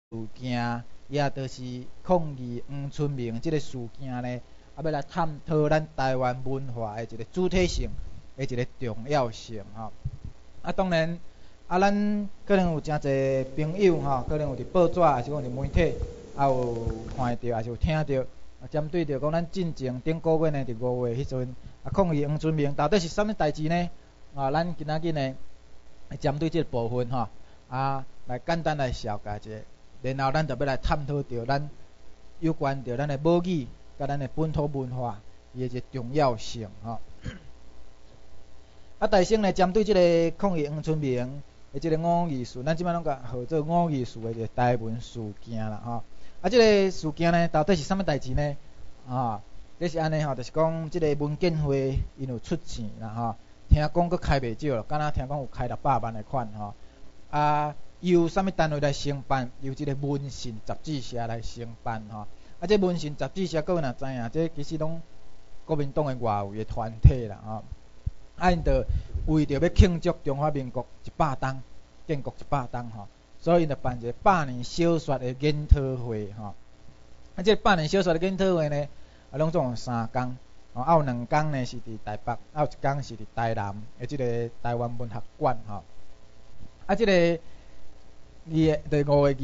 事件，也就是抗议黄春明即个事件呢，要来探讨咱台湾文化的一个主体性的一个重要性吼。当然，咱可能有诚侪朋友吼，可能有伫报纸，还是讲伫媒体，也有看到，还是有听到，针对着讲咱进前顶个月呢，伫5月迄阵，抗议黄春明到底是啥物代志呢？咱今仔日呢，针对即个部分吼，来简单来小解一下。然后咱就要来探讨着咱有关着咱的母语，甲咱的本土文化伊的一个重要性吼。大先呢，针对即个抗议黄春明的即个五二事，咱即摆拢甲号做五二事的一个台文事件啦吼。即个事件呢，到底是啥物代志呢？这是安尼吼，就是讲即个文建会因有出钱啦吼，听讲佫开袂少，敢若听讲有开600万的款吼。由啥物单位来承办？由即个文信杂志社来承办吼。这文信杂志社各位若知影，这其实拢国民党的外围的团体啦吼。因着为着要庆祝中华民国100周建国100周吼，所以因着办一个100年小说的研讨会吼。这100年小说的研讨会呢，拢总有3天，有2天呢是伫台北，有1天是伫台南的即个台湾文学馆吼。即个第5月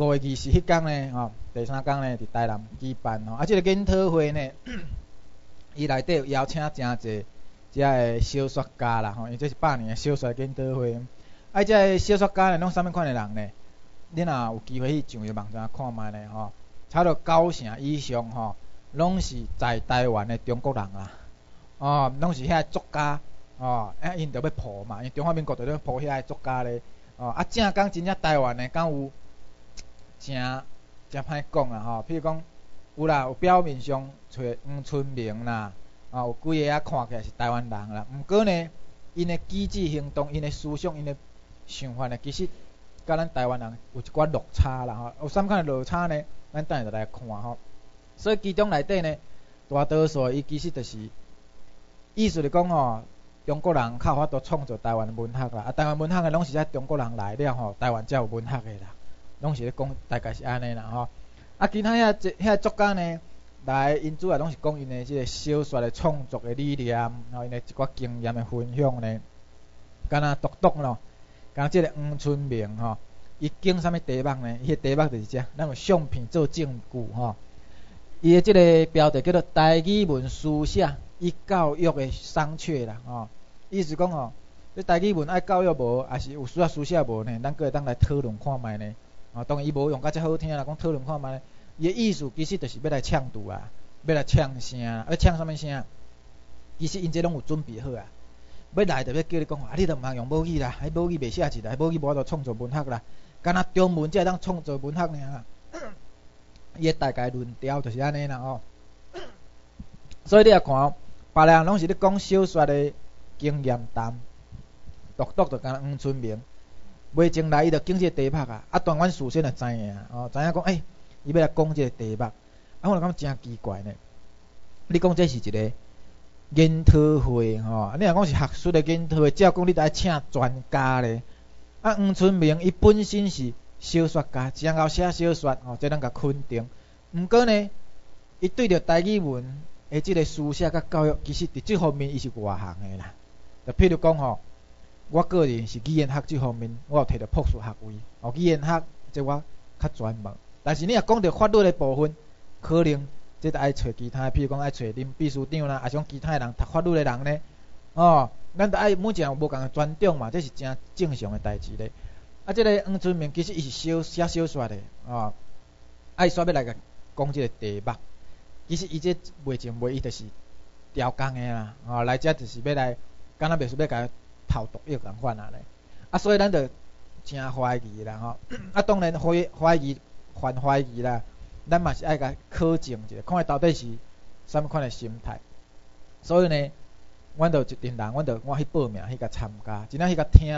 20迄天呢，吼，第3天呢伫台南举办吼。即个研讨会呢，伊内底有邀请诚侪遮个小说家啦吼，因为这是100年的小说研讨会。遮个小说家呢，拢啥物款的人呢？你若有机会去上去网站看卖呢吼，差不多90%以上吼，拢是在台湾的中国人啦。拢是遐作家因着要破嘛，因为中华民国着要破遐作家咧。正讲真正台湾的敢有真歹讲啦吼。譬如讲有啦，有表面上找黄春明啦，有几个看起来是台湾人啦。毋过呢，因的机智行动、因的思想、因的想法呢，其实甲咱台湾人有一寡落差啦吼。有啥物款的落差呢？咱等下就来看吼。所以其中内底呢，大多数伊其实就是意思是讲吼。中国人较有法度创造台湾文学啦，台湾文学的拢是在中国人来了吼，台湾才有文学的啦，拢是咧讲大概是安尼啦吼。其他遐作家呢，来因主要拢是讲因的即个小说的创作的理念，因的一寡经验的分享呢。敢若独咯，敢若即个黄春明吼，伊经啥物题目呢？伊的题目就是遮，咱有相片做证据吼。伊的即个标题叫做台语文书写伊教育的商榷啦吼。意思讲吼，你台语文爱教育无，还是有需要书写无呢？咱可会当来讨论看卖呢。当然伊无用甲遮好听啦，讲讨论看卖呢。伊的意思其实就是要来呛赌啊，要来呛声，要呛啥物声？其实因这拢有准备好啊。要来就要叫你讲你著毋通用母语啦，迄母语袂写字啦，迄母语无法度创造文学啦，敢若中文才会当创造文学尔啦。伊的大概论调就是安尼啦吼。所以你也看哦，别人拢是咧讲小说的经验谈，独就敢若黄春明，袂前来伊就经这个题目当阮事先就知影知影讲伊要来讲这个题目，我就感觉真奇怪呢。你讲这是一个研讨会吼，你若讲是学术的研讨会，照讲你得爱请专家咧。黄春明伊本身是小说家，真会写小说这咱甲肯定。毋过呢，伊对着台语文的即个书写甲教育，其实伫即方面伊是外行的啦。就譬如讲我个人是语言学即方面，我有摕到博士学位。语言学即我较专门，但是你若讲到法律的部分，可能即得爱找其他，譬如讲爱找恁秘书长啦，还是讲其他人读法律的人呢。咱得爱每一个人无共个专长嘛，这是真正常的代志咧。即个黄春明其实伊是写小说的伊煞要来甲讲即个题目，其实伊这袂情袂意，就是调工的啦。来遮就是要来，敢若袂是要甲偷毒药共款咧。所以咱就真怀疑啦吼。当然怀疑啦，咱嘛是爱甲考证一下，看伊到底是啥物款的心态。所以呢，阮就一群人，我去报名去甲参加，真正去甲听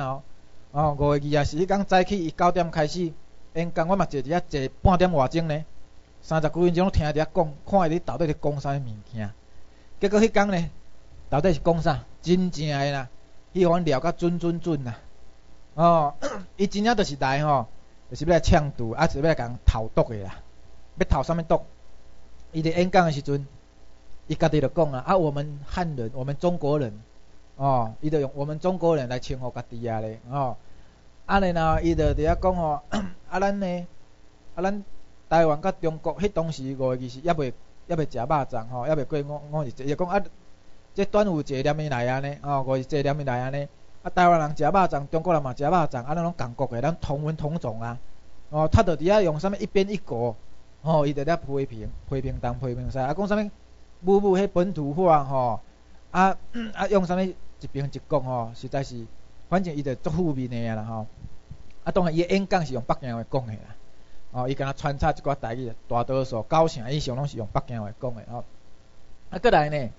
5月20迄天早起，伊9点开始演讲，我嘛坐伫遐坐半点外钟呢，30几分钟听伫遐讲，看伊到底咧讲啥物物件。结果迄天呢，到底是讲啥？真正的啦，迄互阮聊甲准啦。伊真正就是来就就是要来呛毒，啊，就是要来共投毒的啦。要投啥物毒？伊伫演讲的时阵，伊家己就讲啊，我们汉人，我们中国人，哦，伊就用我们中国人来称呼家己啊咧，哦，啊然后伊就伫遐讲吼，啊咱呢，啊咱台湾甲中国迄当时5月20也袂食肉粽吼，也袂过5日节，伊讲啊，这端午节连伊来安尼，哦，5日节连伊来安尼，啊台湾人食肉粽，中国人嘛食肉粽，啊咱拢共国的，咱同文同种啊，哦，他就伫遐用啥物一边一国，哦，伊就咧批评东批评西，啊讲啥物母迄本土化吼，啊用啥物一边一国吼，实在是，反正伊就足负面的啦吼，啊当然伊演讲是用北京话讲的啦。哦，伊敢若穿插一寡台语，大多数90%以上拢是用北京话讲的哦。啊，过来呢，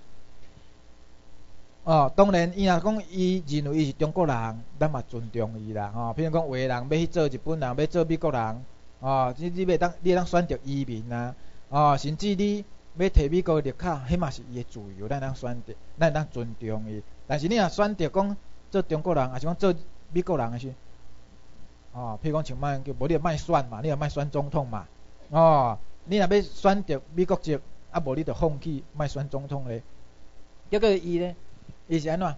哦，当然伊若讲伊认为伊是中国人，咱嘛尊重伊啦，吼。譬如讲有个人要去做日本人，要做美国人，哦，你会当选择移民啊，哦，甚至你要摕美国的绿卡，迄嘛是伊的自由，咱当选择，咱当尊重伊。但是你若选择讲做中国人，还是讲做美国人的时，哦，譬如讲像卖叫无你就卖选嘛，你也卖选总统嘛，哦，你若要选择美国籍，啊无你就放弃卖选总统咧。结果伊呢，伊是安怎？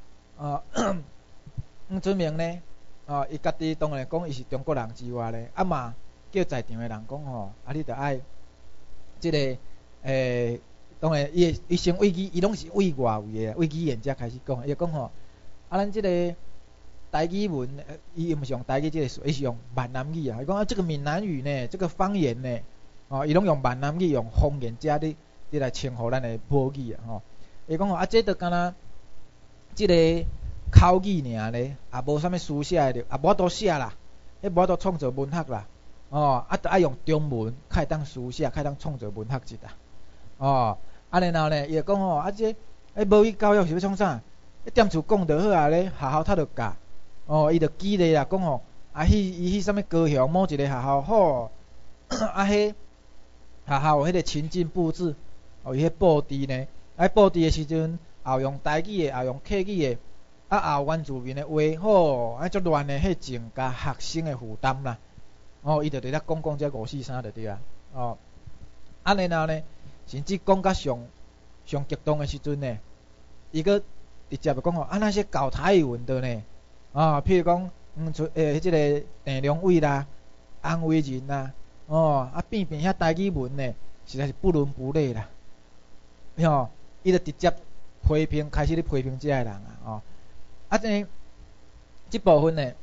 黄春明呢，哦，伊家己当然讲伊是中国人之外咧，啊嘛叫在场的人讲吼，啊你着爱即个当然伊先为伊拢是为外围的，为语言才开始讲，伊讲吼，啊咱即个。台语文，伊毋是用台语这个词，伊是用闽南语啊。伊讲啊，这个闽南语呢，这个方言呢，哦，伊拢用闽南语，用方言遮你来称呼咱的母语啊，吼。伊讲吼啊，这都敢若即个口语尔咧，也无啥物书写的，也无法度写啦，迄无法度创造文学啦，哦，啊，得爱用中文，较会当书写，较会当创造文学一啦，哦，啊，然后呢，伊就讲吼啊，这母语教育是要创啥？踮厝讲就好啊咧，学校读就教。哦，伊就举例啦，讲吼，啊，伊啥物高雄某一个学校好，啊，迄学校迄个情境布置，哦，伊迄布置呢，啊，布置的时阵，也用台语的，也用客语的，啊，也有原住民的话，好，啊，足乱的，迄增加学生的负担啦。哦，伊就伫遐讲这543就对啊，哦，啊，然后呢，甚至讲甲上激动的时阵呢，伊个直接就讲吼，啊，那些搞台语文的呢。哦，譬如讲，即个郑良伟啦，安伟仁啦，哦，啊变遐台语文呢，实在是不伦不类啦。吼，伊就直接开始咧批评这个人啊，哦，啊即部分呢，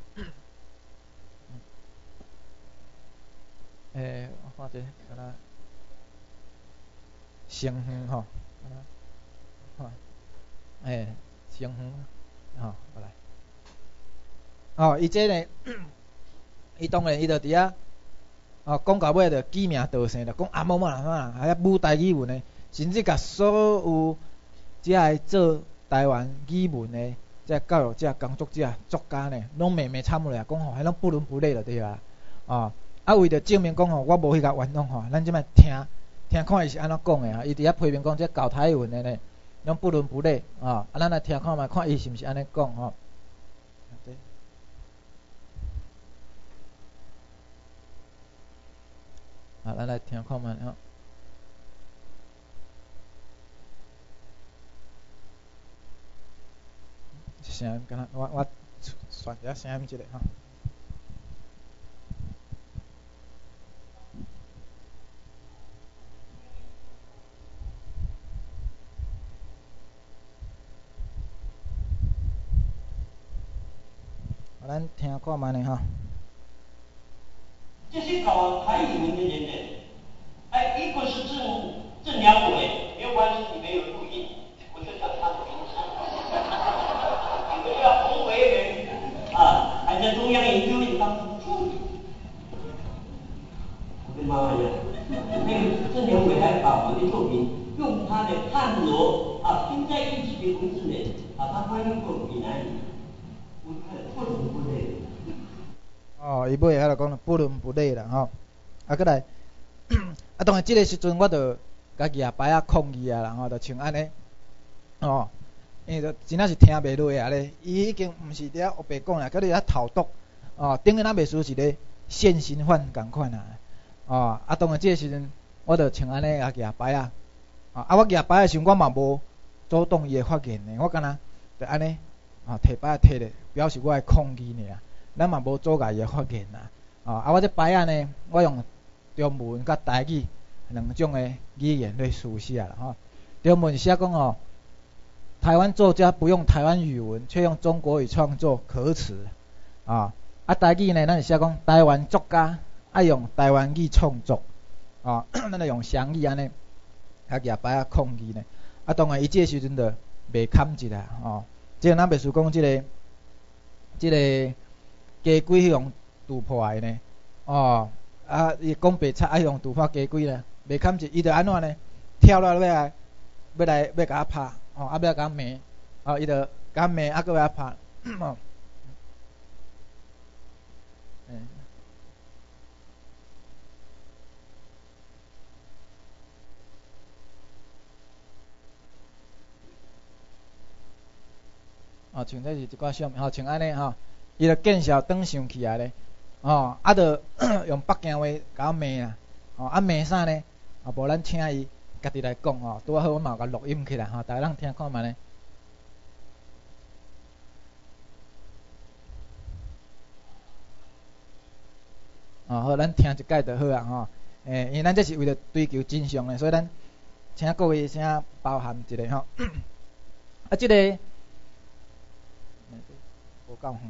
我看者，敢若成远吼，敢若，成远，吼，过来。哦，伊这呢，伊当然伊就伫遐，哦，讲到尾就记名道姓，就讲啊某某人啊，还遐母台语文呢，甚至甲所有遮个做台湾语文的遮教育者、工作者、作家呢，拢慢慢参落来，讲吼，迄拢不伦不类了对啊，哦，啊为着证明讲吼，我无迄甲冤枉吼，咱即摆听看伊是安怎讲的啊，伊伫遐批评讲这教台语文的呢，拢不伦不类啊，啊咱来听看觅，看伊是毋是安尼讲吼。啊，咱来听看觅吼。声敢若我选一下声音一下吼。咱听看觅呢吼。 这些搞台语文的人呢，一个是郑良伟，没有关系，你没有录音，我就讲他的名字。一个叫洪维仁，还在中央研究院当助理。我跟妈妈一样，那个郑良伟还把我的作品用他的汉罗拼在一起的文字呢，把它翻译过闽南语，我看不伦不类。 哦，伊尾遐就讲不伦不类啦吼，啊，过来，啊，当然即个时阵我就家己也摆啊抗议啊啦吼，就像安尼，哦，因为就真正是听袂落啊咧，伊已经毋是伫遐黑白讲啦，佮你遐头毒，哦，顶个咱袂输一个现行犯共款啊。哦，啊，当然即个时阵，我著像安尼啊举牌啊，啊，我举牌的时阵，我嘛无主动伊的发言呢，我敢若著安尼啊，摕牌摕咧，表示我的抗议尔，咱嘛无阻碍伊的发言啊。啊，我这牌啊呢，我用中文甲台语两种的语言来书写啦吼。中文写讲吼，台湾作家不用台湾语文，却用中国语创作，可耻啊！啊，台语呢，咱是写讲台湾作家爱用台湾语创作啊，咱就用双语安尼啊举牌啊抗议呢。啊，当然伊即个时阵就袂堪一啦吼。即个咱袂输讲即个家规迄种突破的呢，哦，啊，伊讲白贼爱用突破家规咧，袂堪一，伊就安怎呢？跳落来要甲我拍，哦，啊要甲我骂，哦，伊就甲我骂，啊搁要拍，哦，哦，像这是一寡相片，吼，像安尼吼，伊就见笑转上去啊咧，哦，啊就用北京话甲我骂啦，哦，啊骂啥呢？啊，无咱请伊家己来讲吼，拄好我嘛有甲录音起来吼，大家人听看觅咧。哦，好，咱听一解就好啊吼。因为咱这是为了追求真相的，所以咱请各位先包涵一下吼。啊，这个无够远，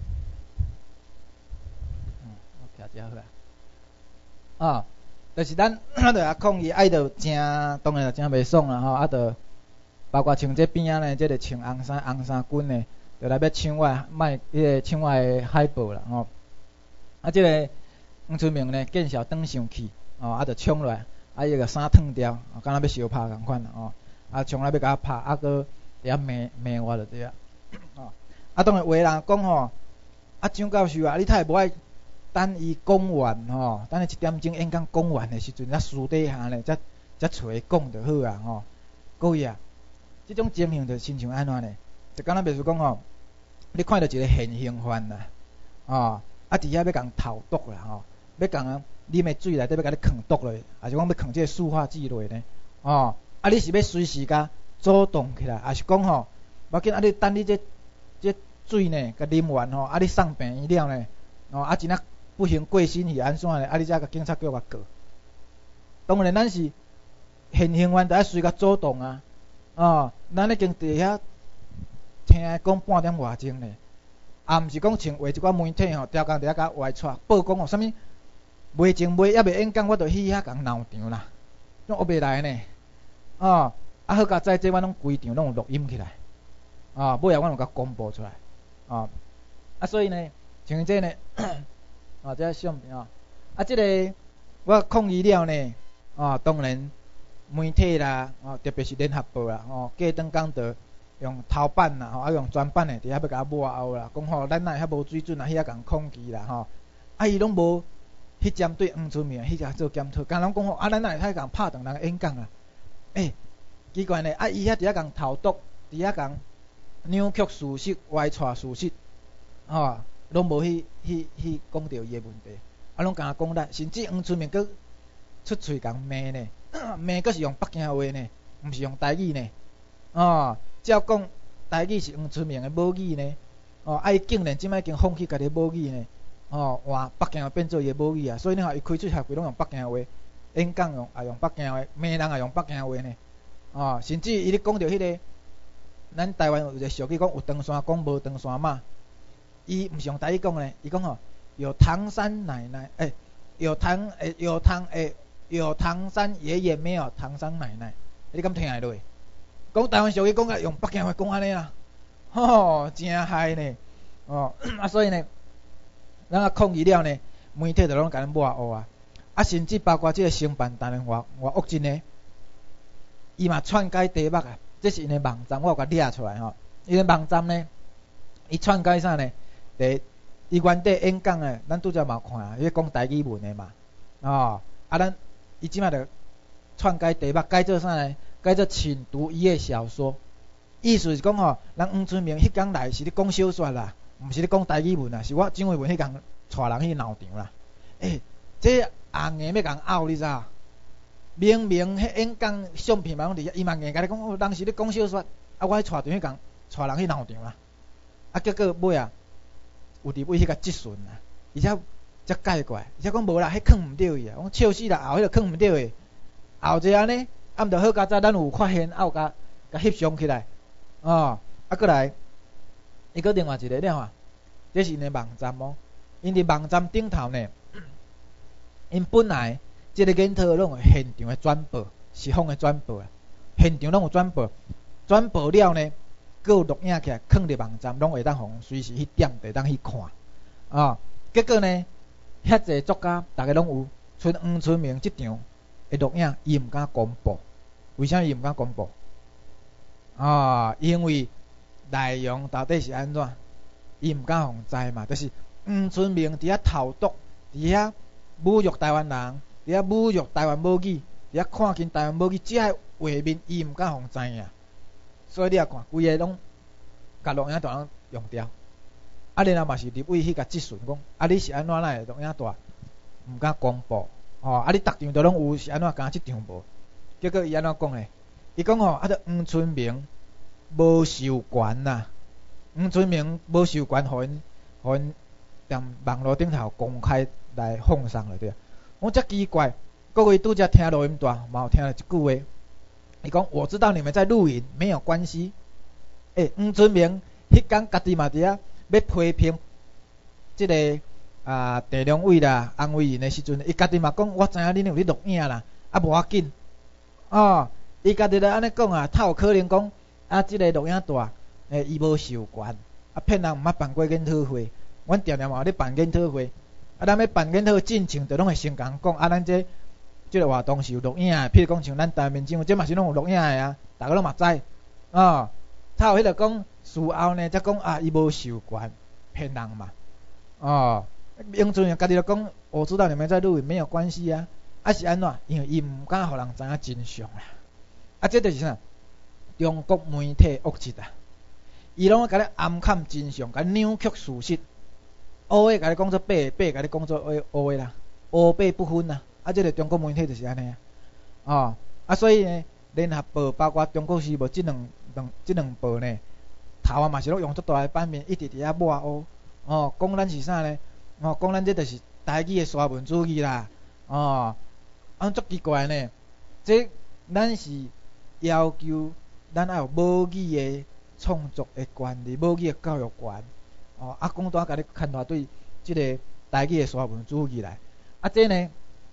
我徛遮好啊。啊，就是咱著啊抗议，爱著真当然真袂爽啦吼，啊著包括像这边仔呢，这个穿红衫军呢，著来要抢我卖迄个抢我的海报啦吼。啊，这个黄春明呢见笑转上去，哦，啊著冲落来，啊伊个衫脱掉，敢若要相拍共款啦吼，啊冲来要甲我拍，啊搁伫遐骂我就对啊。哦，啊当然有个人讲吼，啊蒋教授啊，你太无爱等伊讲完吼，等伊1点钟演讲讲完的时阵，私底下呢才找伊讲就好啊吼。各位啊，即种情形就亲像安怎呢？就敢若袂输讲吼，你看到一个现行犯啦，哦，啊伫遐要共投毒啦吼，要共啉的水内底要甲你囥毒落，还是讲要囥即个塑化剂落呢？哦，啊你是要随时甲主动起来，还是讲吼，无要紧啊你等你这水呢，甲啉完吼，啊你送病院了呢，哦啊真啊不幸过身是安怎呢？啊你才甲警察叫我告。当然咱是现行犯，就要随甲主动啊，哦，咱已经伫遐听讲半点外钟呢，啊毋是讲像画一寡媒体吼，条工伫遐甲歪撮报讲哦，啥物袂前还未演讲，我就去遐共闹场啦，拢学袂来呢，哦，啊好佳在这我拢规场拢有录音起来，啊，尾后我有甲公布出来，啊，啊所以呢，像这呢，啊这相片啊，啊这个我抗议了呢，啊当然媒体啦，啊特别是联合报啦，哦过顿讲着用头版啦，吼啊用专版的伫遐要甲我抹后啦，讲吼咱哪会遐无水准啊，遐共抗议啦，吼，啊伊拢无去针对黄春明迄个做检讨，敢拢讲吼啊咱哪会遐共拍断人演讲啊？奇怪呢，啊伊遐伫遐共投毒，伫遐共扭曲事实、歪错事实，吼，拢无去讲到伊的问题，啊拢甲讲啦，甚至黄春明佫出喙共骂呢，骂佫是用北京话呢，毋是用台语呢，哦，照讲台语是黄春明的母语呢，哦，啊伊竟然即摆已经放弃家己的母语呢，哦，换北京话变做伊的母语啊，所以你看伊开出社会拢用北京话，演讲用北京话，骂人也用北京话呢，哦，甚至伊咧讲到迄个，咱台湾有一个俗语讲有长山讲无长山嘛，伊毋是用台语讲呢，伊讲吼有唐山奶奶，有唐山爷爷没有唐山奶奶，你敢听会落？讲台湾俗语讲啊，用北京话讲安尼啦，吼，真害呢，哦，啊所以呢，咱啊抗议了呢，媒体就拢甲咱抹黑啊，啊甚至包括即个承办单位外恶真呢，伊嘛篡改题目啊，这是因的网站，我有甲列出来吼，因的网站呢，伊篡改啥呢？第伊原底演讲诶，咱拄则嘛有看啊，迄讲台语文诶嘛，哦，啊咱伊即摆着篡改题目，改做啥呢？改做请读伊诶小说，意思是讲吼，咱黄春明迄工来是咧讲小说啦，毋是咧讲台语文啦，是我蒋伟文迄工带人去闹场啦， 这红的要共拗，你知影？明明迄演讲相片嘛拢伫遐，伊嘛硬甲你讲，当时你讲小说，我去带场去共带人去闹场啦。结果尾有伫尾迄个即顺啦，而且才解怪，而且讲无啦，迄囥毋着伊啊，讲笑死啦，后迄个囥毋着伊，后一安尼，毋着好佳哉，咱有发现，甲翕相起来，过来，伊个另外一个了吼，这是因的网站哦，因伫网站顶头呢，因本来即个研讨拢有现场的转播，实况的转播啊，现场拢有转播，转播了呢，佫有录影起来，放伫网站，拢会当互随时去点，会当去看，结果呢，遐济作家，逐个拢有，像黄春明即场的录影，伊毋敢公布，为啥伊毋敢公布？因为内容到底是安怎？伊毋敢互知嘛，就是黄春明伫遐投毒，伫遐侮辱台湾人，伫遐侮辱台湾母语，伫遐看轻台湾母语，即个画面伊毋敢互知影，所以你也看，规个拢甲录影带拢用掉。然后嘛是入位迄个质询讲，你是安怎来录影带毋敢公布？你逐场都拢有是安怎，敢即场无？结果伊安怎讲咧？伊讲黄春明无授权啦，黄春明无授权，互因踮网络顶头公开来放送了对啊。我遮奇怪，各位拄则听录音带，嘛有听到一句话，伊讲我知道你们在录影，没有关系。黄春明迄天家己嘛伫遐要批评即个地两委啦、安慰员的时阵，伊家己嘛讲，我知影恁有咧录影啦，无要紧。伊家己咧安尼讲啊，他有可能讲即个录影带，伊无授权，骗人毋捌办过研讨会。阮常常嘛有咧办研讨会，咱要办研讨会进程，就拢会先共讲，咱即个活动是有录影的，譬如讲像咱台面政府，这嘛是拢有录影的啊，大家拢嘛知。他有迄个讲事后呢，才讲伊无授权，骗人嘛。黄春明家己就讲，我知道你们在录影，没有关系啊。是安怎？因为伊毋敢互人知影真相啦。这就是啥？中国媒体恶质啊！伊拢甲你暗藏真相，甲你扭曲事实，乌的甲你讲做白，白甲你讲做乌的啦，乌白不分啦。这个中国媒体就是安尼啊。所以呢，联合报包括中国时报这两报呢，头嘛是拢用足大的版面，一直伫遐抹乌。讲咱是啥呢？讲咱这就是台语的沙文主义啦。足奇怪呢，这咱是要求咱要有母语的创作的权利，母语的教育权。讲大甲你牵大对即个台语的沙文主义来。这呢，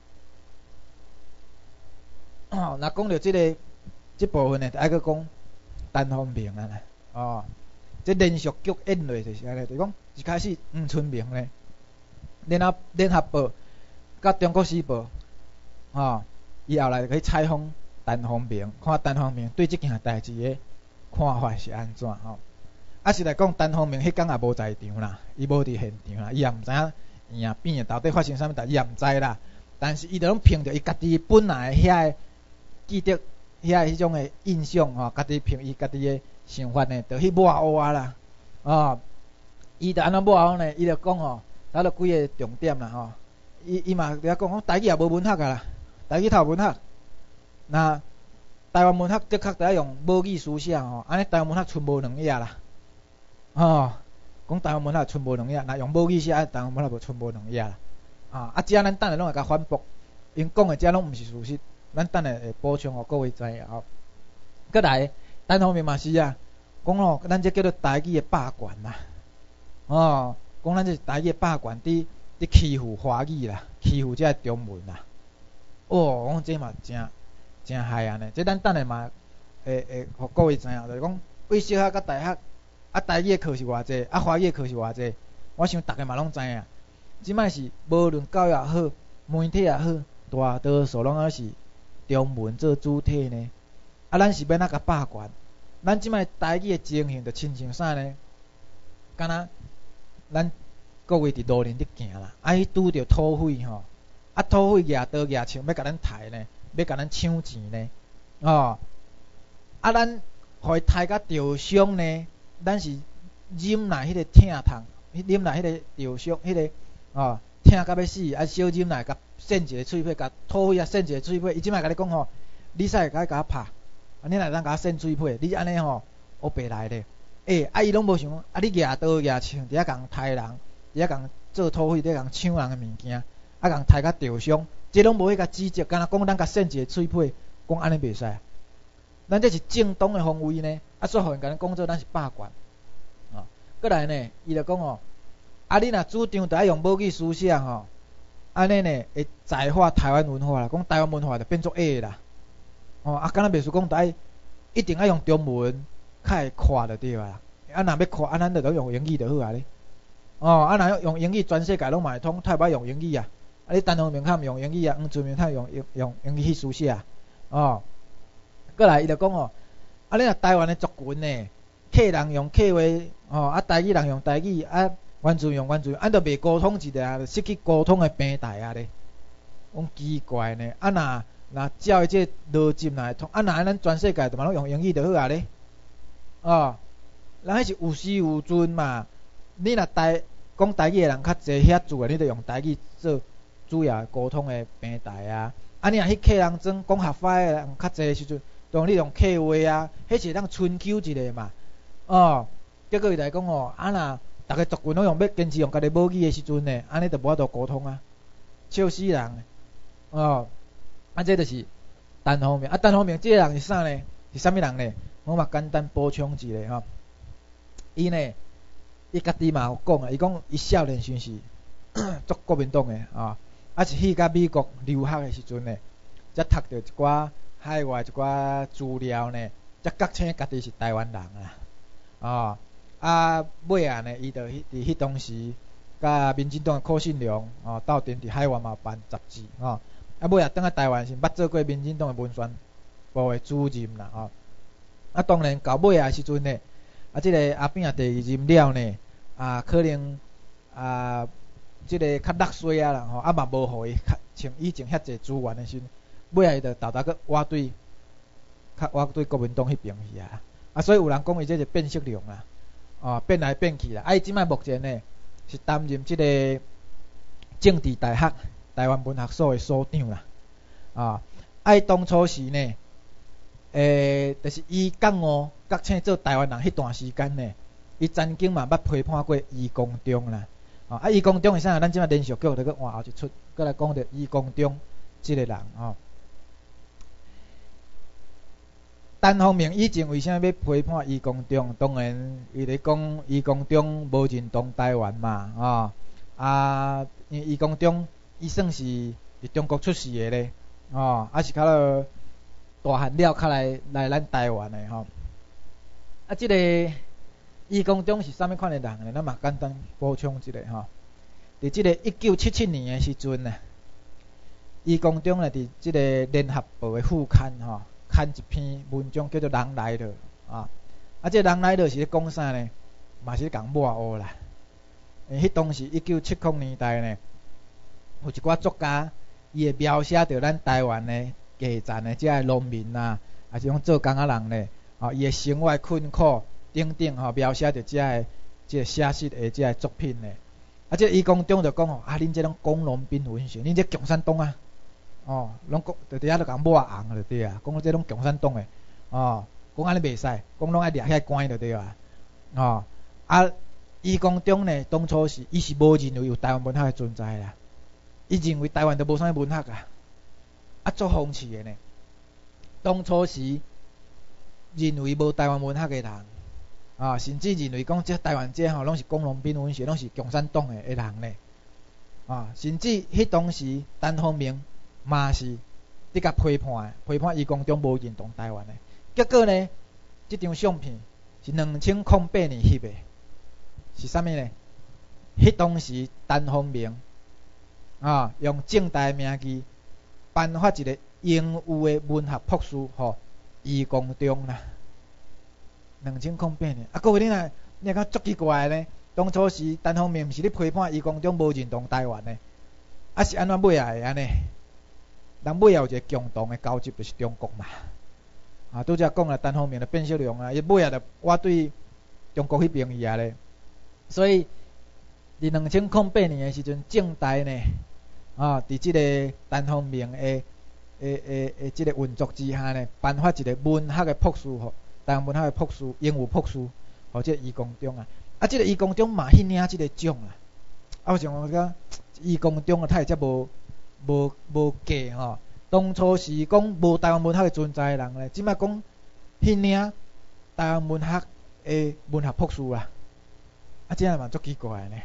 若讲到即部分呢，就爱去讲单方面啦。这连续剧演落就是安尼，就讲一开始黄春明呢，联合报甲中国时报，伊后来去采访单方面，看单方面对即件代志的看法是安怎是来讲单方面迄天也无在场啦，伊无伫现场啦，伊也毋知影影片到底发生啥物代志，伊也毋知啦。但是伊就拢凭着伊家己本来遐个记得遐迄种的印象家己凭伊家己的想法呢，就去抹黑啦。伊就安怎抹黑呢？伊就讲打了几个重点啦伊嘛伫遐讲，台语也无文学啊啦，台语头文学。那台湾文学的确在用母语书写安尼台湾文学剩无两页啦。讲台湾文学剩无两页，若用母语写，台湾文学无剩无两页啦。这咱等下拢会甲反驳，因讲的这拢毋是事实，咱等下会补充互各位知影。再来，单方面嘛是讲咱这叫做台语的霸权啦。讲咱这台语的霸权伫欺负华语啦，欺负这中文啦。讲这嘛真害安尼，这咱等下嘛会互各位知影，就是讲为小学甲大学台语的课是偌济，华语的课是偌济，我想逐个嘛拢知影。即摆是无论教育也好，媒体也好，大多数拢是中文做主体呢。咱是要哪甲霸权？咱即摆台语的情形就亲像啥呢？敢若咱各位伫路林伫行啦，伊拄着土匪土匪举刀举枪要甲咱杀呢，要甲咱抢钱呢。咱互伊杀甲着伤呢，咱是忍耐迄个疼痛，忍耐迄个着伤，迄个疼甲要死，啊小忍来甲扇一个喙皮，甲土匪啊扇一个喙皮，伊即摆甲你讲吼，你使甲拍，啊你若当甲扇喙皮，你安尼吼黑白来咧，伊拢无想，你举刀举枪，伫遐共杀人，伫遐共做土匪，伫遐共抢人诶物件，啊共杀甲受伤，即拢无迄个指责，敢若讲咱甲扇一个喙皮，讲安尼袂使。咱这是正当诶防卫呢，煞互因甲咱讲做咱是霸权，过来呢，伊就讲哦，你若主张着爱用武器思想吼，安尼呢会窄化台湾文化啦，讲台湾文化就变作伪啦，敢若袂输讲着爱一定爱用中文较会看就对啦，若要看，咱就用英语就好啊咧，若用英语全世界拢嘛会通，太歹用英语啊，你单方面较毋用英语啊，黄春明较用英语去书写过来伊就讲你若台湾的族群呢，客人用客话，台语人用台语，原住民用原住民，就袂沟通一下，就失去沟通的平台啊咧。讲奇怪呢，若照伊这逻辑来通，若咱全世界就嘛拢用英语就好啊咧。咱迄是有时有尊嘛。你若讲台语的人较济，遐住的你就用台语做主要沟通的平台啊。你若迄客人庄讲合法的人较济的时阵，当你用客话啊，迄是当春秋一个嘛。结果伊来讲若逐个族群拢要坚持用家己母语的时阵呢，安尼就无法度沟通啊，笑死人。这就是单方面。单方面这个人是啥呢？是啥物人呢？我嘛简单补充一下伊呢，伊家己嘛有讲啊，伊讲伊少年时是做国民党的是去甲美国留学的时阵呢，才读到一寡海外一寡资料呢，才觉醒家己是台湾人啊。尾啊呢，伊就伫迄当时，甲民进党的柯信良斗阵伫海外嘛办杂志尾啊倒来台湾是捌做过民进党的文宣部的主任啦当然到尾啊时阵呢，即个阿扁第二任了呢，可能即个较落衰啊啦嘛无互伊像以前遐济资源的时阵，尾啊伊就豆个挖对国民党迄边去所以有人讲伊这是变色龙变来变去啦。伊即摆目前呢是担任即个政治大学台湾文学所的所长啦。伊当初时呢，就是伊觉醒做台湾人迄段时间呢，伊曾经嘛捌批判过余光中啦。余光中是啥？咱即摆连续剧就去换后一出，过来讲着余光中即个人单方面以前为啥要批判余光中？当然，伊咧讲余光中无认同台湾嘛，因为余光中伊算是伫中国出世的咧，是较落大汉了，较来咱台湾的即个余光中是啥物款的人呢？咱嘛简单补充一下伫即个1977年的时阵呢，余光中咧伫即个联合报的副刊刊一篇文章叫做《人来了》这《人来了》是咧讲啥呢？嘛是咧讲抹黑啦。迄当时1970年代呢，有一寡作家，伊会描写着咱台湾的基层的遮个农民还是讲做工仔人呢，伊的生活困苦等等描写着遮个即个写实的遮个作品呢。即个余光中就讲恁这种工农兵文学，恁这共产党拢讲伫遐都讲抹红就对讲这种共产党的讲安尼袂使，讲拢爱掠遐关就对余光中呢，当初是伊是无认为有台湾文学的存在啦，伊认为台湾都无啥物文学足讽刺的呢。当初时认为无台湾文学的人甚至认为讲这台湾这拢是工农兵文学，拢是共产党的人呢甚至迄当时单方面嘛是伫甲批判余光中无认同台湾的。结果呢，即张相片是2008年翕的，是啥物呢？迄当时单方面用正大的名义颁发一个荣誉的文学博士余光中啦。2008年各位你若足奇怪呢？当初时单方面毋是咧批判余光中无认同台湾的，是安怎尾啊会安尼？人尾有一个共同的交集，就是中国嘛。拄则讲了单方面的变色龙伊尾啊就我对中国迄边去咧。所以伫2008年的时阵，政大呢，伫即个陈方明的即个运作之下呢，颁发一个文学的博士号，台湾文学的博士，英语博士，或者余光中啊。即个余光中嘛去领即个奖啊。我想讲，余光中啊，他会遮无价吼。当初是讲无台湾文学的存在的人咧，即摆讲去领台湾文学的文学博士啊，这样嘛足奇怪呢。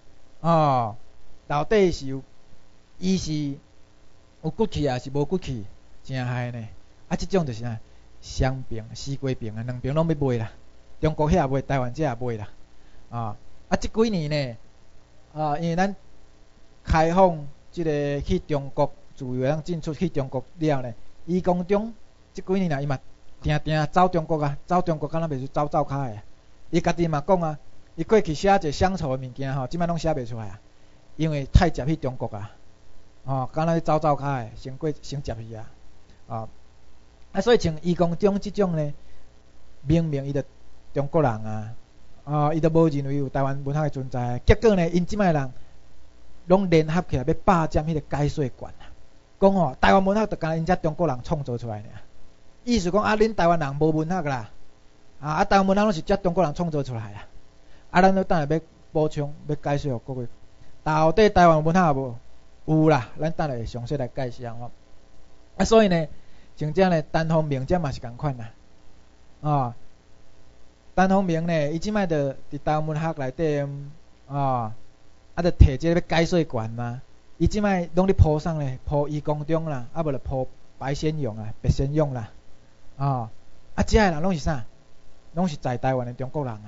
到底是伊是有骨气啊，是无骨气，真害呢。即种就是啥，双边、四归边啊，两边拢要卖啦。中国遐也卖，台湾这也卖啦。即几年呢，因为咱开放即个去中国自由通进出去中国了呢，余光中即几年啊，伊嘛定走中国啊，走中国敢若袂是走卡的。伊家己嘛讲啊，伊过去写一乡愁的物件吼，即摆拢写袂出来啊，因为太接去中国啊，敢若走卡的，先接去啊。所以像余光中即种呢，明明伊着中国人伊都无认为有台湾文学的存在，结果呢，因即摆人拢联合起来要霸占迄个解说权啊！讲台湾文学就干因遮中国人创造出来尔，意思讲恁台湾人无文学啦，台湾文学拢是遮中国人创造出来啦，咱都等下要补充，要解说互各位，到底台湾文学无？有啦，咱等下会详细来介绍所以呢，像遮呢，陈方明遮嘛是共款啦，陈方明呢，伊即摆着伫台湾文学内底着摕即个要解说权嘛，伊即摆拢咧铺上咧，铺余光中啦，无就铺白先勇啦、白先勇啦，遮个人拢是啥？拢是在台湾的中国人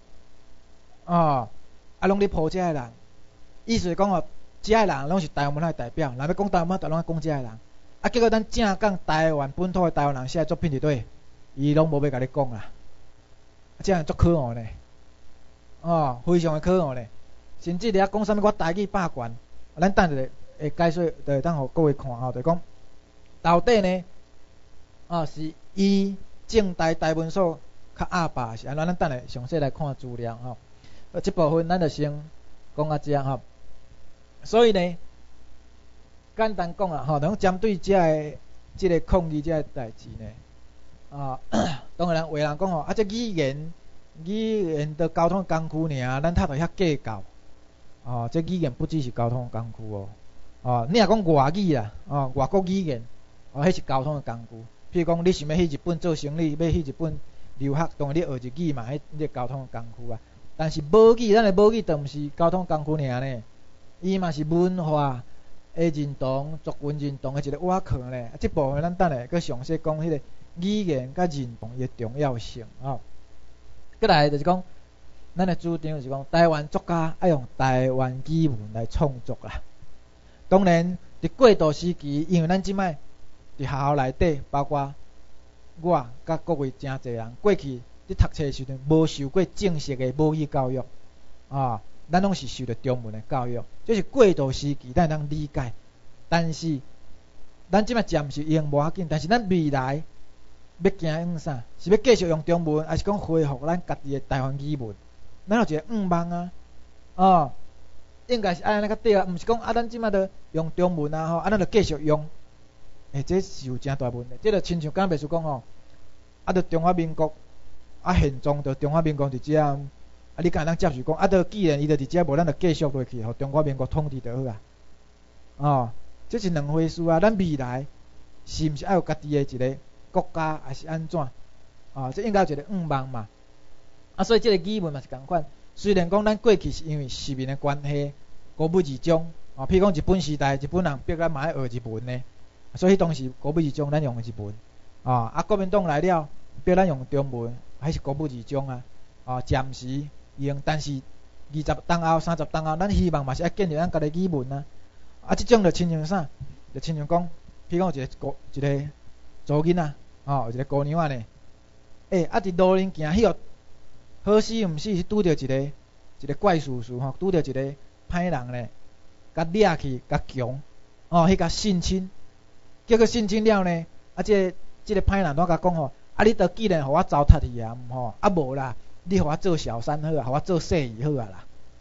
拢咧铺遮个人，意思是讲遮个人拢是台湾文学代表，若要讲台湾文学，就拢讲遮个人，结果咱正讲台湾本土的台湾人写作品伫对，伊拢无要甲你讲啦，这样足可恶呢，非常的可恶呢。甚至咧讲啥物我台语霸权，咱等下会解说，就会当互各位看就讲到底呢，是伊政大台文所较压霸是安怎？咱等下详细来看资料即部分咱就先讲遮所以呢，简单讲啦能针对遮个即个抗议遮个代志呢，当然有人讲这语言的交通工具尔，咱读着遐计较。这语言不只是交通工具你若讲外语啦，外国语言，迄是交通的工具。譬如讲，你想要去日本做生意，要去日本留学，当然你学日语嘛，迄个交通的工具但是母语，咱的母语就毋是交通工具尔呢，伊嘛是文化的认同、族群认同的一个瓦壳呢。这部分咱等下佮详细讲迄个语言甲认同的重要性再来就是讲。咱的主张就是讲，台湾作家要用台湾语文来创作啦。当然，伫过渡时期，因为咱即摆伫学校内底，包括我甲各位真侪人，过去伫读册时阵无受过正式的母语教育咱拢是受着中文的教育，这是过渡时期，咱能理解。但是，咱即摆暂时用无要紧，但是咱未来要行用啥？是要继续用中文，还是讲恢复咱家己的台湾语文？咱有一个望应该是安尼较对毋是讲咱即摆着用中文咱就继续用，这是有真大问题。这就亲像刚才袂输讲着中华民国现状着中华民国伫遮你敢当接受讲着既然伊着伫遮无，咱就继续落去，互中华民国统治就好这是两回事咱未来是毋是要有家己的一个国家，还是安怎这应该有一个望嘛。所以这个语文嘛是共款，虽然讲咱过去是因为殖民的关系，国母二中譬如讲日本时代，日本人逼咱嘛要学日文呢，所以当时国母二中咱用日文国民党来了，逼咱用中文，还是国母二中暂时用，但是20当后、30当后，咱希望嘛是要建立咱家己语文这种就亲像啥？就亲像讲，譬如讲一个查囡仔有一个姑娘呢，伫路顶行迄个。好死毋死是拄着一个怪叔叔拄着一个歹人呢，甲掠去，甲强迄甲性侵，结果性侵了呢，这个歹人怎甲讲你著既然互我糟蹋去无啦，你互我做小三好互我做细姨好啦，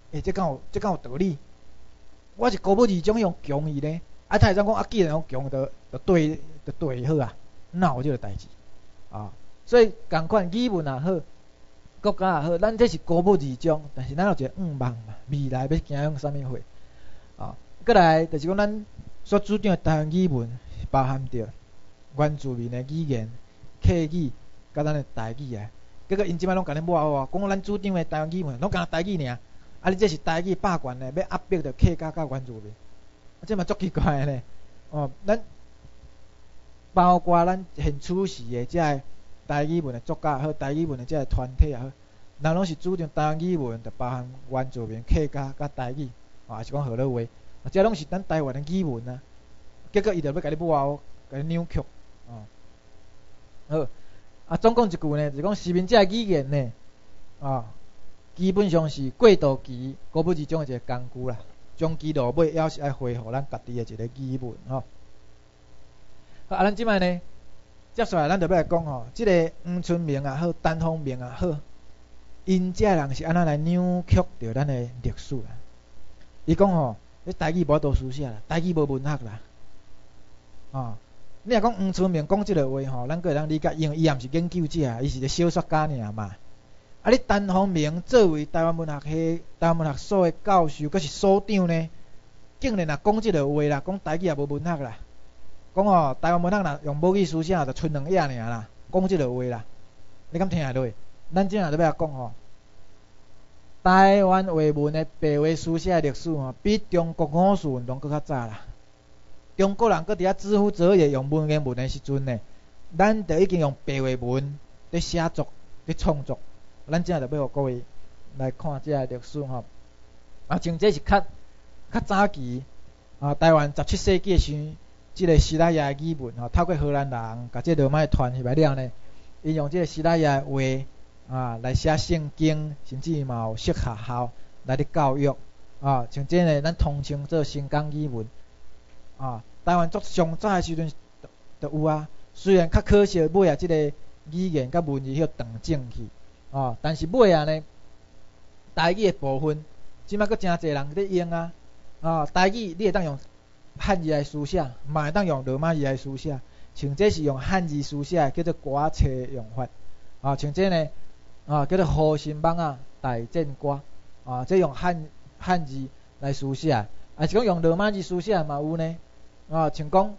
这敢有道理？我是高母字种用强伊呢，他会怎讲既然用强就对好啊？哪有这个代志啊？所以共款语文也好，国家也好，咱这是高母字种，但是咱有一个望嘛，未来要行向啥物货啊？过来就是讲咱所主张的台湾语文包含着原住民的语言、客语，甲咱的台语啊。结果因即摆拢甲你抹黑啊，讲咱主张的台湾语文拢敢台语尔，啊你这是台语霸权呢，要压迫着客家甲原住民，这嘛足奇怪的呢。哦，咱包括咱现处时的遮个台语文的作家和台语文的遮个团体也好，人拢是主张台湾语文，就包含原住民、客家甲台语，啊，还是讲河洛话，这拢是咱台湾的语文啊。结果伊就要甲你抹黑，甲你扭曲，哦，好。啊，总共一句呢，就是讲市民这语言呢，基本上是过渡期高母字种的一个工具啦。终其落尾，还是爱恢复咱家己的一个语文吼。好，咱即摆呢，接下来咱就要来讲吼，即个黄春明也好，陈风明也好，因遮人是安怎来扭曲着咱的历史啦？伊讲吼，你台语无读书写啦，台语无文学啦，你若讲黄春明讲即个话吼，咱个会当理解，因为伊也毋是研究者，伊是一个小说家尔嘛。啊，你陈风明作为台湾文学系、台湾文学所的教授，阁是所长呢，竟然也讲即个话啦，讲台语也无文学啦，讲吼台湾文学若用母语书写，就剩两页尔啦，讲即个话啦，你敢听下落？咱即下就要讲吼，台湾话文的白话书写历史吼，比中国五四运动阁较早啦。中国人搁伫遐知乎者也用文言文的时阵呢，咱就已经用白话文咧写作、咧创作。咱即下就要互各位来看即个历史吼。像这是较早期台湾17世纪时，即个西拉雅的语文透过荷兰人甲即个罗马传入来了呢，因用即个西拉雅的话来写圣经，甚至嘛有设学校来咧教育像这呢，咱通称做新港语文台湾足上早的时阵就有啊，虽然较可惜尾即个语言甲文字许断正去但是尾呢，台语的部分，即摆佫真侪人咧用台语你会当用汉字来书写，嘛会当用罗马字来书写，像这是用汉字书写叫做歌册用法像这呢叫做好心网大战歌这用汉字来书写，是讲用罗马字书写嘛有呢像讲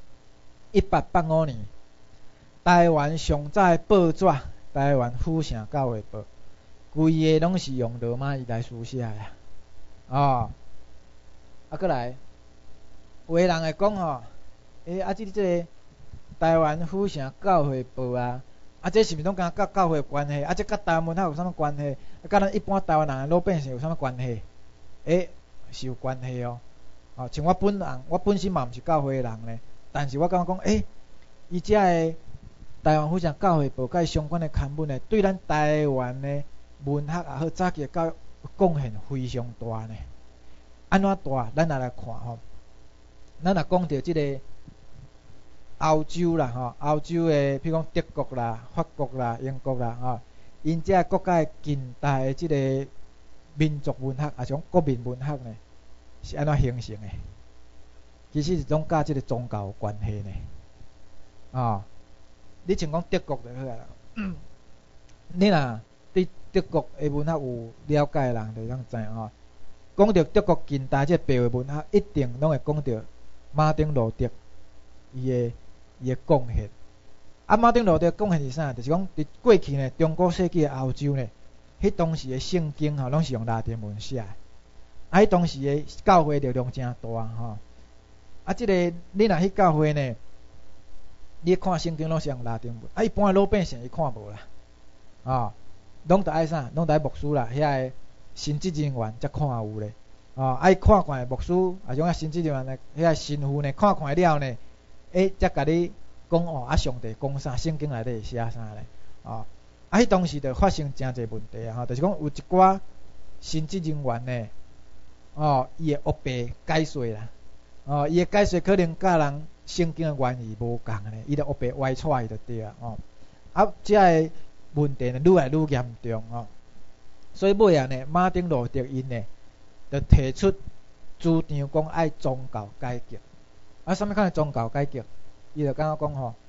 1885年，台湾上早的报纸《台湾府城教会报》，规个拢是用罗马字来书写的过来，有个人会讲即个台湾府城教会报这是毋是拢甲教会有关系？这甲台湾文学有啥物关系？甲咱一般台湾人的老百姓有啥物关系？是有关系像我本身嘛毋是教会的人呢，但是我感觉讲伊遮个台湾府城教会报甲相关的刊物呢，对咱台湾的文学也好，早期的教育贡献非常大呢。安怎大？咱来看咱若讲到即个欧洲啦欧洲的，譬如讲德国啦、法国啦、英国啦因遮国家的近代的即个民族文学是讲国民文学呢，是安怎形成的？其实是总甲即个宗教有关系呢你像讲德国就好啦你若对德国的文学有了解的人就会知讲到德国近代即个白话文学，一定拢会讲到马丁路德伊的贡献马丁路德贡献是啥？就是讲伫过去呢，中古世纪的欧洲呢，迄当时的圣经拢是用拉丁文写的迄当时的教会力量真大即个你若去教会呢，你看圣经拢是用拉丁文一般的老百姓伊看无啦拢得爱啥？拢得爱牧师啦，遐个神职人员才看有咧爱看惯牧师种神职人员呢，遐个神父呢看惯了呢才甲你讲上帝讲啥，圣经内底会写啥咧迄当时就发生真侪问题就是讲有一寡神职人员呢伊的黑白解说啦伊的解说可能甲人圣经的原意无共咧，伊就黑白歪出去就对这个问题呢愈来愈严重所以尾呢，马丁路德因呢就提出主张讲爱宗教改革。啊，啥物款的宗教改革？伊就感觉讲吼，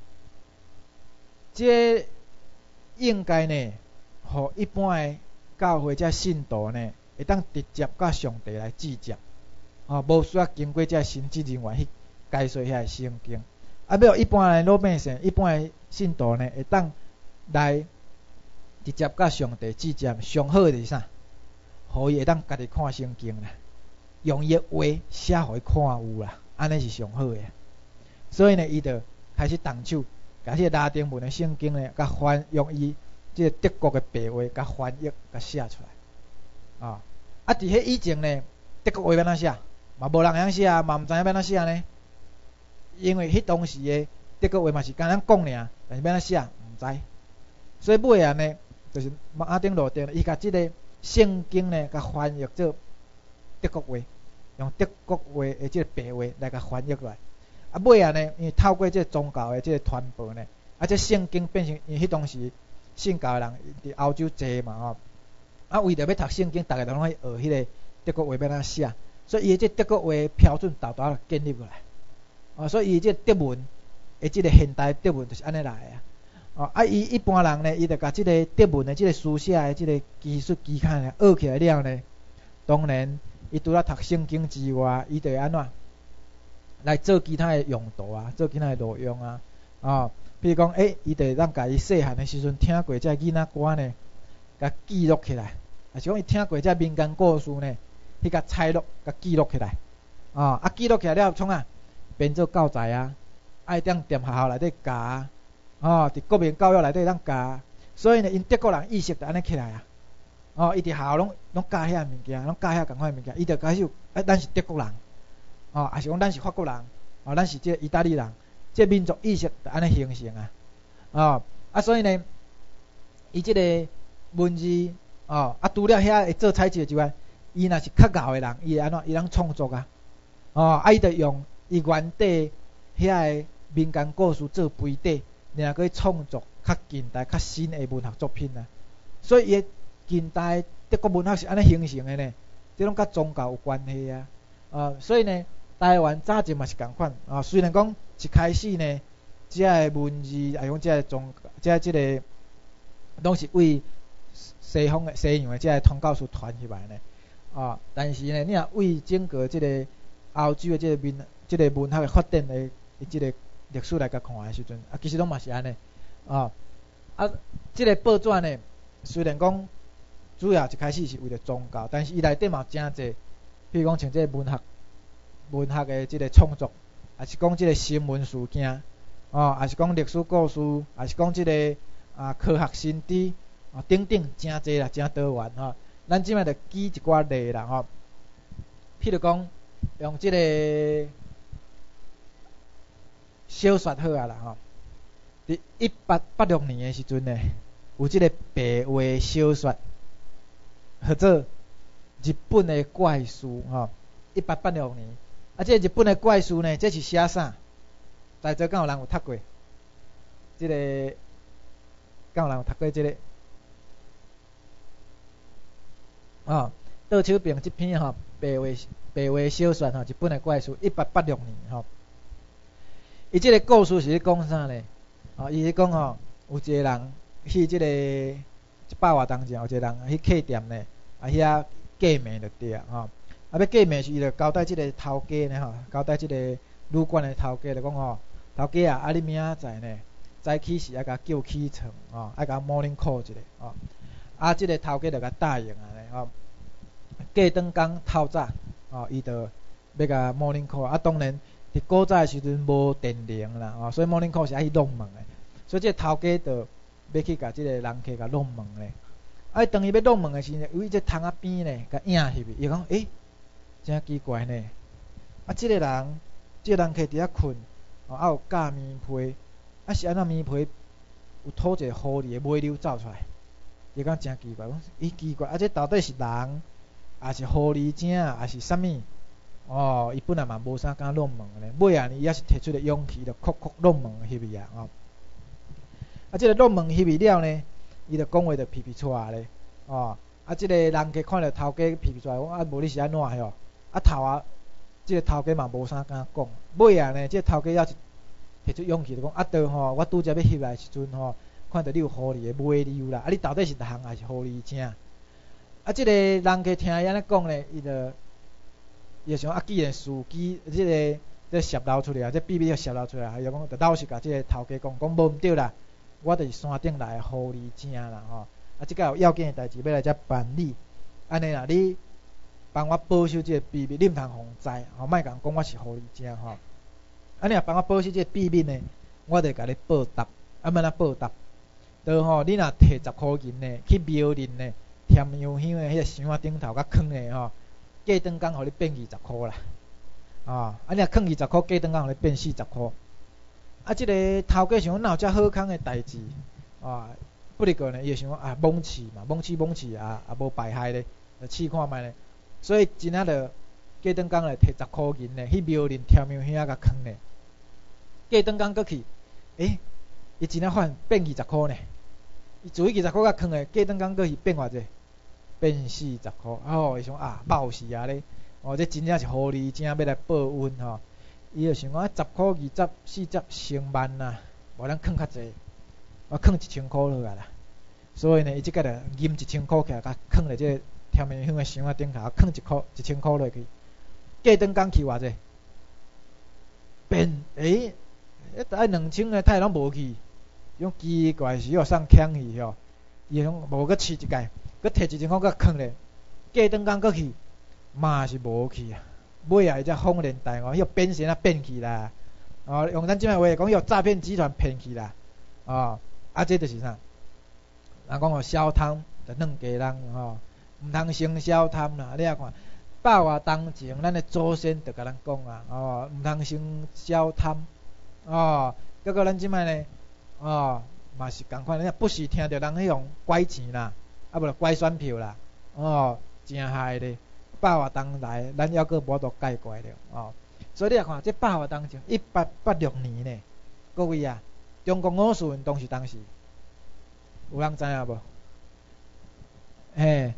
这应该呢，互一般的教会遮信徒呢，会当直接甲上帝来直接，无需要经过遮神职人员去解说遐圣经。啊，要一般的老百姓、一般的信徒呢，会当来直接甲上帝直接。上好的是啥？互伊会当家己看圣经啦，用伊的话写互伊看有啦，安尼是上好的。所以呢，伊就开始动手，甲迄个拉丁文的圣经呢，甲用伊即个德国的白话甲翻译甲写出来。啊，伫迄以前呢，德国话要安怎写？嘛无人会晓写，嘛毋知影要安怎写呢？因为迄当时的德国话嘛是敢咱讲尔，但是要安怎写毋知。所以尾啊呢，就是马丁路德伊甲即个圣经呢，甲翻译做德国话，用德国话的即个白话来甲翻译过来。啊，尾啊呢，因为透过即个宗教的即个传播呢，啊，即圣经变成因为迄当时信教的人伫欧洲济嘛吼，啊，为着要读圣经，逐个都拢去学迄个德国话要安怎写，所以伊即德国话标准豆豆建立过来。所以伊即德文的即个现代德文就是安尼来啊。伊一般人呢，伊就甲即个德文的即个书写的即个技术技巧呢学起来了呢，当然伊除了读圣经之外，伊就会安怎来做其他的用途啊，做其他的路用啊。比如讲，伊就咱家己细汉的时阵听过这囡仔歌呢，甲记录起来，啊是讲伊听过这民间故事呢，迄甲采录，甲记录起来。记录起来了，创啊变做教材啊，爱踮学校内底教啊，伫国民教育内底当教。所以呢，因德国人意识就安尼起来啊。伊伫学校拢教遐物件，拢教遐共款物件，伊就开始咱是德国人，也是讲咱是法国人，咱是即个意大利人。即民族意识就安尼形成啊。所以呢，伊即个文字除了遐会做采集之外，伊若是较敖的人，伊会安怎？伊通创作啊。伊就用伊原底遐个民间故事做背底，然后去创作较近代、较新的文学作品啊。所以伊近代德国文学是安尼形成的呢，即拢甲宗教有关系啊。所以呢，台湾早前嘛是共款啊。虽然讲一开始呢，即个文字啊，用即个即个拢是为西洋的即个传教士传起来呢但是呢，你若为整个即个欧洲的即个文学的发展的即个历史来甲看的时阵，其实拢嘛是安尼即个报纸呢，虽然讲主要一开始是为了宗教，但是伊内底嘛有诚济，譬如讲像即个文学的即个创作，也是讲即个新闻事件也是讲历史故事，也是讲即个科学新知等等，诚济啦，诚多元咱即摆就举一寡例啦譬如讲用即个小说好啊啦伫1886年的时阵呢，有即个白话小说，叫做日本的怪事1886年。即个日本的怪事呢，这是写啥？在座敢有人有读过？即个敢有人有读过即个？倒手边即篇白话小说日本的怪事1886年伊即个故事是咧讲啥呢？伊咧讲有一个人去即个100外当前，有一个人去客店呢，遐过暝就对要过暝时，伊就交代即个头家呢交代即个旅馆的头家就讲头家你明仔载呢早起时甲叫起床甲 morning call 一下即个头家就甲答应过顿工透早伊就要甲 morning call 当然伫古早的时阵无电铃啦所以 morning call 是爱去弄门的，所以即个头家就要去甲即个人客甲弄门咧。当伊要弄门的时阵，由于即窗仔边呢甲影翕伊讲真奇怪呢即个人客伫遐困有架棉被是安怎棉被有吐一个狐狸的尾溜走出来，伊讲真奇怪，讲奇怪这到底是人还是狐狸精还是啥物伊本来嘛无啥敢弄门咧，尾啊伊也是摕出个勇气就弄门翕伊即个弄门翕伊了呢，伊就讲话就皮皮出咧啊，即个人客看到头家瞥出来，讲啊，无你是安怎吼？啊头啊，即个头家嘛无啥敢讲。尾啊呢，即个头家还是摕出勇气就讲啊，对吼，我拄则要翕来时阵吼，看到你有狐狸的尾溜啦，啊，你到底是逐项还是狐狸精？啊，即个人客听伊安尼讲呢，伊就想啊，既然司机即个泄露出来啊，这秘密要泄露出来，伊就讲，就老实甲即个头家讲无毋对啦，我就是山顶来的狐狸精啦吼。啊，即个有要紧的代志要来遮办理，安尼啦，你帮我保守即个秘密，你毋通互知，吼，莫甲讲我是狐狸精吼。安尼若帮我保守即个秘密呢，我就甲你报答，啊，要哪报答？就吼，你若摕10箍银呢，去庙林呢，添香香的迄个箱仔顶头甲囥的吼，过顿工互你变20箍啦，啊，你若囥20箍，过顿工互你变40箍。啊，即个头家想哪有遮好康的代志，啊。不哩个呢，伊就想讲啊，蒙试嘛，蒙试啊，无败害咧，就试看觅咧。所以真仔就过顿工来摕10箍银咧，去庙林添香香甲囥咧。过顿工过去，伊真仔发现变20箍呢。伊自己20箍甲囥咧，过顿工过去变偌济？变40箍。哦，伊想啊，冒死啊咧！哦，这真正是狐狸精要来报恩吼。伊就想讲10箍、20、40、成万啊，无咱囥较济。我囥1000箍落来啦，所以呢，伊即个就吟1000箍起来，甲囥咧即个添香香的箱仔顶头，囥1000箍落去。过顿工去偌济？变爱2000个太拢无去，种奇怪是有送欠去吼，伊拢无搁试一届，搁摕1000箍搁囥咧，过顿工搁去，嘛是无去啊。尾啊，伊才恍然大悟，迄个变神啊变去啦，哦，用咱即摆话讲，迄个诈骗集团骗去啦，哦。啊，这就是啥？人讲哦，小贪就软家人吼，毋通生小贪啦。你啊看，百外当前，咱的祖先就甲咱讲啊，哦，毋通生小贪，哦，结果咱即摆呢，哦，嘛是共款，不时听到人迄种拐钱啦，啊无就拐选票啦，哦，真害咧。百外当来，咱还阁无度解决了，哦，所以你啊看，这百外当前，1886年呢，各位啊。中国五四运动是当时，有人知影无？嘿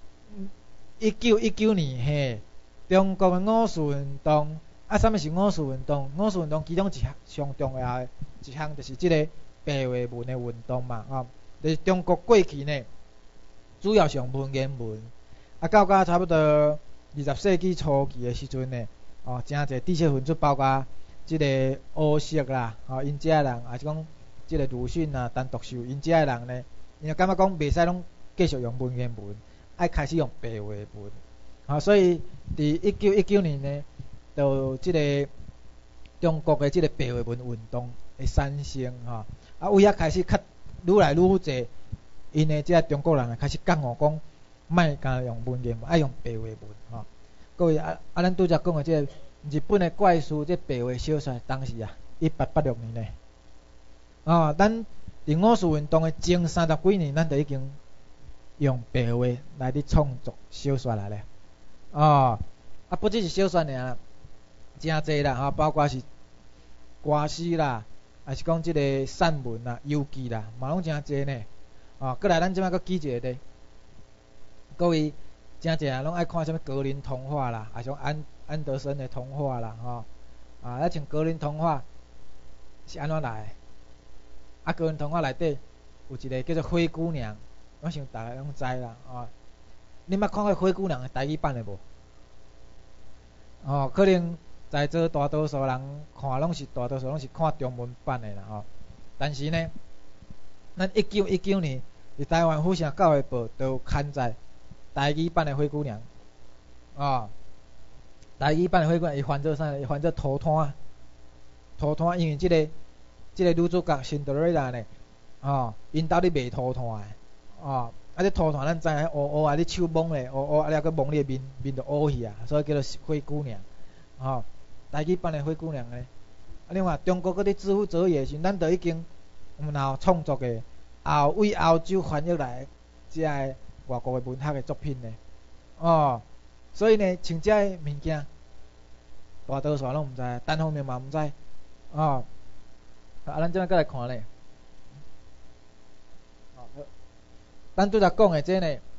，1919年嘿，中国的五四运动，啊，啥物是五四运动？五四运动其中上重要的一项就是即个白话文的运动嘛，哦，就是中国过去呢，主要上文言文，啊，到差不多20世纪初期的时阵呢，哦，真侪知识分子包括。即个欧式啦，吼，因遮人也是讲，即个鲁迅啊、陈独秀，因遮人呢，因感觉讲袂使拢继续用文言文，爱开始用白话文，吼，所以伫1919年呢，就即个中国的即个白话文运动的产生，吼，啊，为遐开始较愈来愈侪，因的遮中国人开始讲我讲，莫干用文言文，爱用白话文，吼，各位啊，咱拄则讲的即个。日本的怪书，这白话小说，当时啊，1886年呢，哦，咱伫五四运动的前30几年，咱就已经用白话来伫创作小说来咧，哦，啊，不只是小说尔，真济啦，吼，包括是歌诗啦，还是讲即个散文啦、游记啦，嘛拢真济呢，哦，过来咱即摆搁举一个咧，各位真济啊，拢爱看什么格林童话啦，还是讲安德森的童话啦，吼，啊，像格林童话是安怎来？啊，格林童话内底有一个叫做灰姑娘，我想大家拢知啦，哦，你捌看过灰姑娘的台语版的无？哦，可能在座大多数人看拢是看中文版的啦，吼。但是呢，咱1919年伫台湾府城教育部都有刊载台语版的灰姑娘，哦。台语版的灰姑娘伊翻做啥？伊翻做涂炭，因为即个女主角辛德瑞拉呢，哦，因兜咧卖涂炭的，哦，啊，这涂炭咱知影乌乌啊，你手蒙咧，乌乌啊，了个蒙你的面就乌去啊，所以叫做灰姑娘，哦，台语版的灰姑娘呢，啊，另外中国嗰啲知乎者也是，咱都已经然后创作嘅，为欧洲翻译来即个外国的文学的作品呢，哦。所以呢，像这个物件，大多数拢毋知，单方面嘛毋知，哦。啊，咱即摆再来看咧，咱拄则讲的这呢，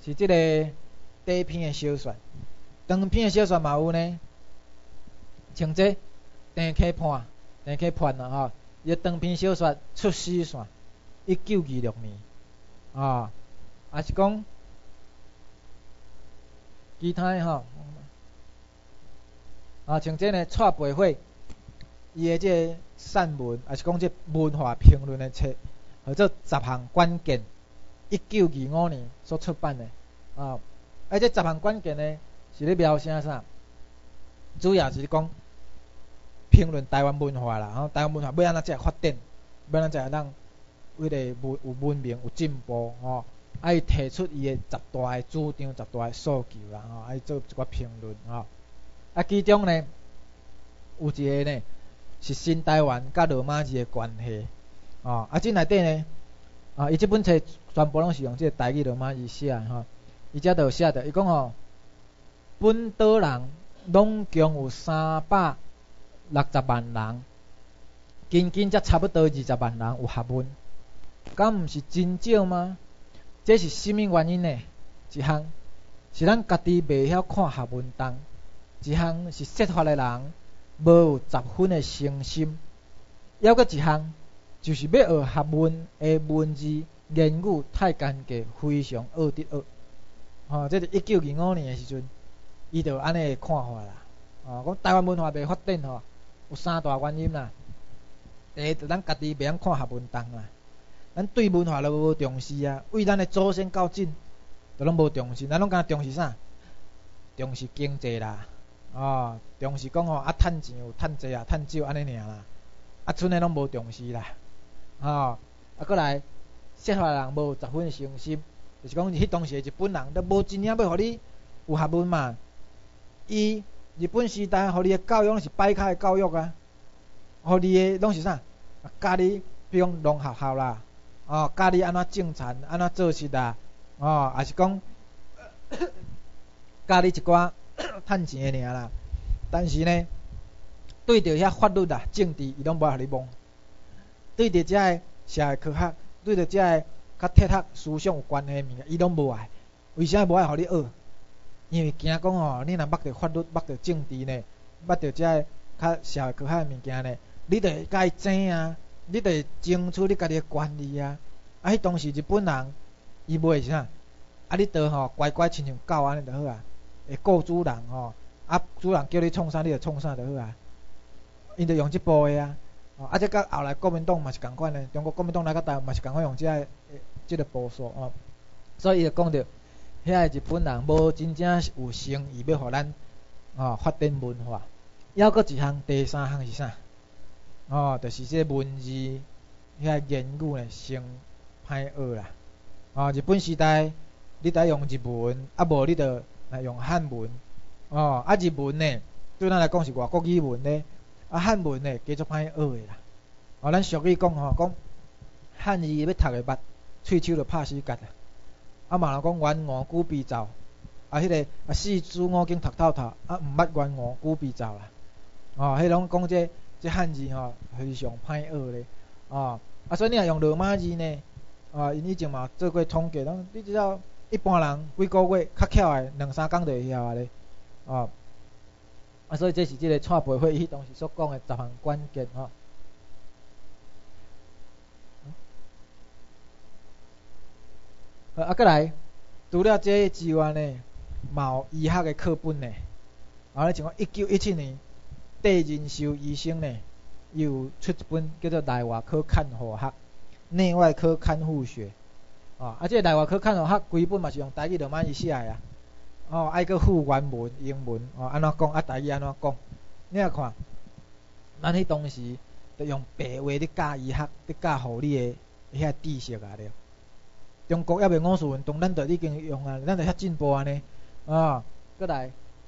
是即个短篇的小说，长篇的小说嘛有呢，像这陈启判啦吼，伊长篇小说出死线，1926年，也是讲其他的吼，像这呢蔡培火，伊的这个散文，也是讲这文化评论的册，叫做10项关键，1925年所出版的，这10项关键呢是咧描写啥？主要是讲评论台湾文化啦，台湾文化要安怎才会发展，要安怎才会当为了有文明有进步，伊提出伊的10大的主张、10大的诉求啦，伊做一寡评论，其中呢有一个呢是新台湾甲罗马字的关系，这内底呢，伊这本册全部拢是用这个台语罗马字写的，伊遮就有写着，伊讲本岛人拢共有360万人，仅才差不多20万人有学问，敢毋是真少吗？这是甚物原因呢？一项是咱家己袂晓看学问档，一项是说法的人无有10分的诚心，还佫一项就是要学学问的文字言语太艰巨，非常恶得恶。这是1925年的时阵，伊就安尼的看法啦。讲台湾文化袂发展有3大原因啦。第一，就咱家己袂晓看学问档啦。咱对文化都无重视啊，为咱的祖先到今，都拢无重视。咱拢敢重视啥？重视经济啦，重视讲趁钱有趁济啊，趁少安尼尔啦。剩的拢无重视啦，过来说法人无10分的诚心，就是讲迄当时的日本人都无真正要互你有学问嘛。伊日本时代互你的教育拢是摆卡的教育啊，互你的拢是啥？教你比如讲农学校啦。教你安怎种田，安怎做事啦，也是讲教你一寡趁钱的尔啦。但是呢，对着遐法律啦、政治，伊拢无爱互你摸；对着遮个社会科学，对着遮个甲哲学思想有关系的物件，伊拢无爱。为啥无爱互你学？因为惊讲你若捌着法律、捌着政治呢，捌着遮个较社会科学的物件呢，你着会甲伊争啊。你得争取你家己的权利啊！迄当时日本人伊袂是啥？你得乖乖亲像狗安尼就好啊，会顾主人主人叫你创啥你就创啥就好啊。因着用即部的啊，这甲后来国民党嘛是共款的，中国国民党来到台湾嘛是共款用即个步数所以伊就讲着，遐个日本人无真正有诚意要互咱发展文化。还佫一项，第3项是啥？就是这文字，遐言语呢，先歹学啦。日本时代，你得用日文，无你着来用汉文。日文呢，对咱来讲是外国语文呢，汉文呢，加足歹学的啦。咱俗语讲讲汉字要读会捌，喙手就拍死结啦。嘛人讲元俄久必走，迄个四书五经读透透，毋捌元俄久必走啦。迄拢讲这汉字非常歹学咧，所以你若用罗马字呢，因以前嘛做过统计，你知道一般人几个月较巧的2-3工就会晓啊咧，所以这是这个蔡培火伊当时所讲的10项关键过来除了这之外呢，嘛有医学的课本呢，像讲1917年。戴仁寿医生呢，伊有出一本叫做《内外科看护学》、《内外科看护学》这个内外科看护学规本嘛是用台语罗马字写的爱个副原文英文安怎讲台语安怎讲？你来看，咱迄当时就用白话咧教医学、咧教护理的遐知识啊了。中国还未五四运动，咱就已经用啊，咱就遐进步安尼过来。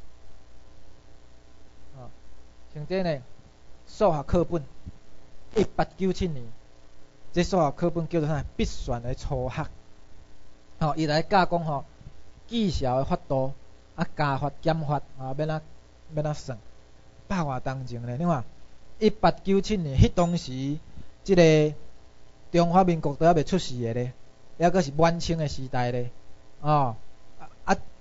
像这呢，数学课本，1897年，这数学课本叫做啥？必算的初学。伊来教讲计数的法度，加法减法要怎算？100外当前呢？你看，1897年迄当时，这个中华民国都还未出世的咧，还佫是晚清的时代咧，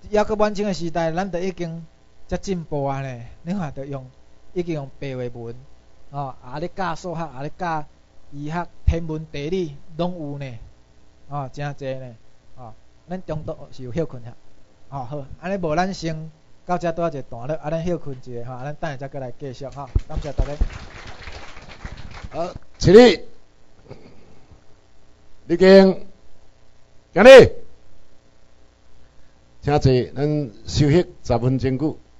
犹阁晚清的时代，咱就已经遮进步啊呢。你看，着已经用白话文，咧教数学，咧教医学、天文、地理拢有呢，真济呢，咱中途是有休困下，好，安尼无咱先到遮倒一个段落，咱休困一下，咱等下再过来继续，感谢大家。 好，起立，立正，敬礼，请坐，咱休息10分钟久。